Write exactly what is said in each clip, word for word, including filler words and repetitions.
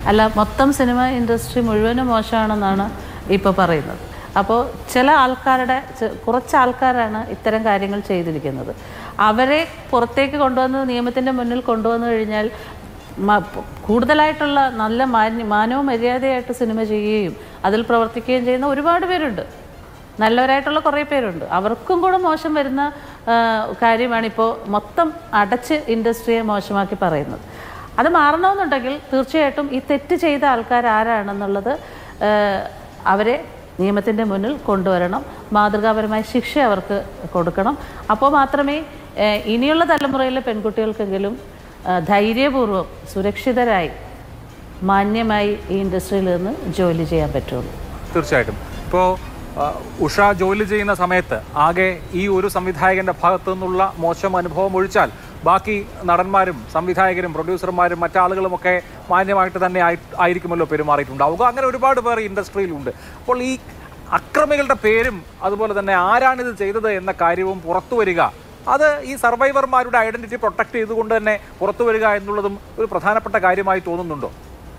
അല്ല, മൊത്തം cinema industry മുഴുവനും മോശമാണെന്നാണ് ഇപ്പോൾ പറയുന്നത്. അപ്പോൾ ചില ആൾക്കാരുടെ കുറച്ച് ആൾക്കാരാണ് ഇത്തരം കാര്യങ്ങൾ ചെയ്തിരിക്കുന്നത്. അവരെ പുറത്തേക്ക് കൊണ്ടുവന്ന് നിയമത്തിൻ്റെ മുന്നിൽ കൊണ്ടുവന്നു കഴിഞ്ഞാൽ കൂടുതലായിട്ടുള്ള നല്ല മാന്യ മാനവും മര്യാദയായിട്ട് സിനിമ ചെയ്യുകയും അതിൽ പ്രവർത്തിക്കുകയും ചെയ്യുന്ന ഒരുപാട് പേരുണ്ട്. നല്ലവരായിട്ടുള്ള കുറേ പേരുണ്ട്. അവർക്കും കൂടെ മോശം വരുന്ന കാര്യമാണിപ്പോൾ മൊത്തം അടച്ച് ഇൻഡസ്ട്രിയെ മോശമാക്കി പറയുന്നത്. അത് മാറണമെന്നുണ്ടെങ്കിൽ തീർച്ചയായിട്ടും ഈ തെറ്റ് ചെയ്ത ആൾക്കാർ ആരാണെന്നുള്ളത് അവരെ നിയമത്തിൻ്റെ മുന്നിൽ കൊണ്ടുവരണം. മാതൃകാപരമായ ശിക്ഷ അവർക്ക് കൊടുക്കണം. അപ്പോൾ മാത്രമേ ഇനിയുള്ള തലമുറയിലെ പെൺകുട്ടികൾക്കെങ്കിലും ധൈര്യപൂർവ്വം സുരക്ഷിതരായി മാന്യമായി ഈ ഇൻഡസ്ട്രിയിൽ നിന്ന് ജോലി ചെയ്യാൻ പറ്റുള്ളൂ. തീർച്ചയായിട്ടും. ഇപ്പോൾ ഉഷ ജോലി ചെയ്യുന്ന സമയത്ത് ആകെ ഈ ഒരു സംവിധായകൻ്റെ ഭാഗത്തു നിന്നുള്ള മോശം അനുഭവം ഒഴിച്ചാൽ ബാക്കി നടന്മാരും സംവിധായകരും പ്രൊഡ്യൂസർമാരും മറ്റാളുകളുമൊക്കെ മാന്യമായിട്ട് തന്നെ ആയി ആയിരിക്കുമല്ലോ പെരുമാറിയിട്ടുണ്ടാവുക. അങ്ങനെ ഒരുപാട് പേർ ഇൻഡസ്ട്രിയിലുണ്ട്. അപ്പോൾ ഈ അക്രമികളുടെ പേരും അതുപോലെ തന്നെ ആരാണിത് ചെയ്തത് എന്ന കാര്യവും പുറത്തു വരിക, അത് ഈ സർവൈവർമാരുടെ ഐഡന്റിറ്റി പ്രൊട്ടക്ട് ചെയ്തുകൊണ്ട് തന്നെ പുറത്തു വരിക എന്നുള്ളതും ഒരു പ്രധാനപ്പെട്ട കാര്യമായി തോന്നുന്നുണ്ടോ?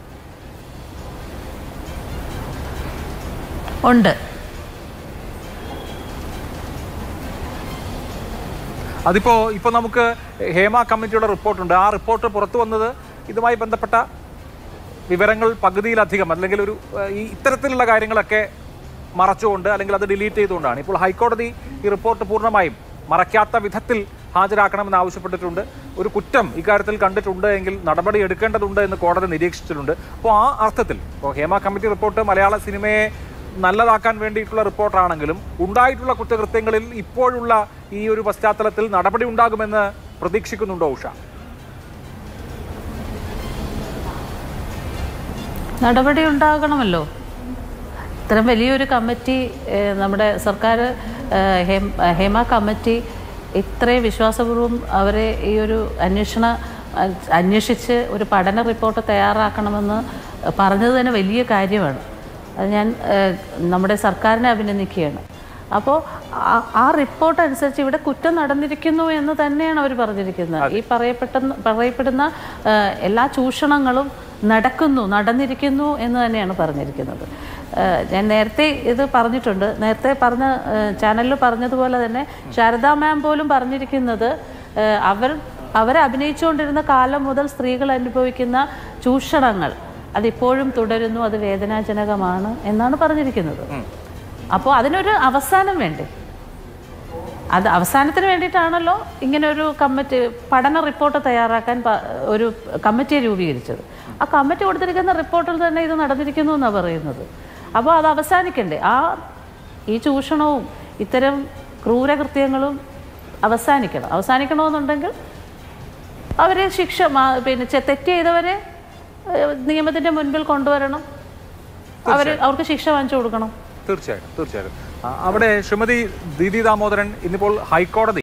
ഉണ്ട്. അതിപ്പോൾ ഇപ്പോൾ നമുക്ക് ഹേമ കമ്മിറ്റിയുടെ റിപ്പോർട്ടുണ്ട്. ആ റിപ്പോർട്ട് പുറത്തു വന്നത് ഇതുമായി ബന്ധപ്പെട്ട വിവരങ്ങൾ പകുതിയിലധികം അല്ലെങ്കിൽ ഒരു ഈ ഇത്തരത്തിലുള്ള കാര്യങ്ങളൊക്കെ മറച്ചുകൊണ്ട് അല്ലെങ്കിൽ അത് ഡിലീറ്റ് ചെയ്തുകൊണ്ടാണ്. ഇപ്പോൾ ഹൈക്കോടതി ഈ റിപ്പോർട്ട് പൂർണ്ണമായും മറയ്ക്കാത്ത വിധത്തിൽ ഹാജരാക്കണമെന്ന് ആവശ്യപ്പെട്ടിട്ടുണ്ട്. ഒരു കുറ്റം ഇക്കാര്യത്തിൽ കണ്ടിട്ടുണ്ട് എങ്കിൽ നടപടി എടുക്കേണ്ടതുണ്ട് എന്ന് കോടതി നിരീക്ഷിച്ചിട്ടുണ്ട്. അപ്പോൾ ആ അർത്ഥത്തിൽ ഇപ്പോൾ ഹേമ കമ്മിറ്റി റിപ്പോർട്ട് മലയാള സിനിമയെ നല്ലതാക്കാൻ വേണ്ടിയിട്ടുള്ള റിപ്പോർട്ടാണെങ്കിലും ഉണ്ടായിട്ടുള്ള കുറ്റകൃത്യങ്ങളിൽ ഇപ്പോഴുള്ള ഈ ഒരു പശ്ചാത്തലത്തിൽ നടപടി ഉണ്ടാകുമെന്ന് പ്രതീക്ഷിക്കുന്നുണ്ടോ ഉഷ? നടപടി ഉണ്ടാകണമല്ലോ. ഇത്രയും വലിയൊരു കമ്മിറ്റി നമ്മുടെ സർക്കാർ ഹേമ കമ്മിറ്റി ഇത്രയും വിശ്വാസപൂർവ്വം അവരെ ഈ ഒരു അന്വേഷണ അന്വേഷിച്ച് ഒരു പഠന റിപ്പോർട്ട് തയ്യാറാക്കണമെന്ന് പറഞ്ഞത് തന്നെ വലിയ കാര്യമാണ്. അത് ഞാൻ നമ്മുടെ സർക്കാരിനെ അഭിനന്ദിക്കുകയാണ്. അപ്പോൾ ആ റിപ്പോർട്ട് അനുസരിച്ച് ഇവിടെ കുറ്റം നടന്നിരിക്കുന്നു എന്ന് തന്നെയാണ് അവർ പറഞ്ഞിരിക്കുന്നത്. ഈ പറയപ്പെട്ട പറയപ്പെടുന്ന എല്ലാ ചൂഷണങ്ങളും നടക്കുന്നു നടന്നിരിക്കുന്നു എന്ന് തന്നെയാണ് പറഞ്ഞിരിക്കുന്നത്. ഞാൻ നേരത്തെ ഇത് പറഞ്ഞിട്ടുണ്ട്. നേരത്തെ പറഞ്ഞ ചാനലിൽ പറഞ്ഞതുപോലെ തന്നെ ശാരദാ മാം പോലും പറഞ്ഞിരിക്കുന്നത് അവർ അവരെ അഭിനയിച്ചുകൊണ്ടിരുന്ന കാലം മുതൽ സ്ത്രീകൾ അനുഭവിക്കുന്ന ചൂഷണങ്ങൾ അതിപ്പോഴും തുടരുന്നു, അത് വേദനാജനകമാണ് എന്നാണ് പറഞ്ഞിരിക്കുന്നത്. അപ്പോൾ അതിനൊരു അവസാനം വേണ്ടേ? അത് അവസാനത്തിന് വേണ്ടിയിട്ടാണല്ലോ ഇങ്ങനെ ഒരു കമ്മിറ്റി പഠന റിപ്പോർട്ട് തയ്യാറാക്കാൻ ഒരു കമ്മിറ്റിയെ രൂപീകരിച്ചത്. ആ കമ്മിറ്റി കൊടുത്തിരിക്കുന്ന റിപ്പോർട്ടിൽ തന്നെ ഇത് നടന്നിരിക്കുന്നു എന്നാണ് പറയുന്നത്. അപ്പോൾ അത് അവസാനിക്കണ്ടേ? ആ ഈ ചൂഷണവും ഇത്തരം ക്രൂരകൃത്യങ്ങളും അവസാനിക്കണം. അവസാനിക്കണമെന്നുണ്ടെങ്കിൽ അവരെ ശിക്ഷ പിന്നെ തെറ്റ് ചെയ്തവരെ നിയമത്തിൻ്റെ മുൻപിൽ കൊണ്ടുവരണം. അവർ അവർക്ക് ശിക്ഷ വാങ്ങിച്ചു കൊടുക്കണം. തീർച്ചയായിട്ടും തീർച്ചയായിട്ടും അവിടെ ശ്രീമതി ദീദി ദാമോദരൻ ഇന്നിപ്പോൾ ഹൈക്കോടതി